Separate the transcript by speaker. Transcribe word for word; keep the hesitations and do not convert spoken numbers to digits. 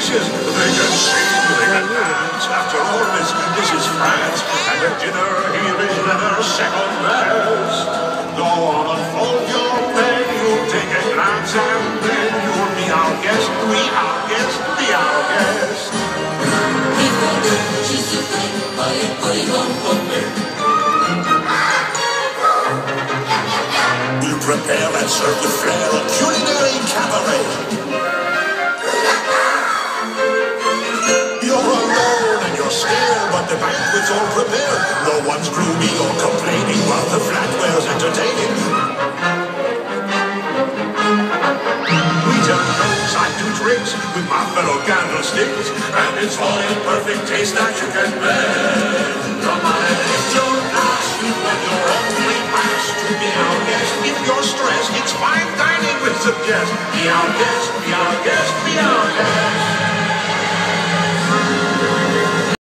Speaker 1: dishes. They can sing, they can dance. After all, this, this is France, and the dinner here is never second best. Go on and fold your menu, take a glance, and then you'll be our guest. We our guest, be our guest. We'll prepare and serve the flair of culinary cabaret. You're alone and you're scared, but the banquet's all prepared. No one's gloomy or complaining while the flatware's entertaining. We turn jokes, I do tricks with my fellow candlesticks, and it's all in perfect taste that you can bend. Come on and lift your glass, you want your only pass to be our guest. If you're stressed, it's fine dining with some guests. Be our guest, be our guest, be our guest.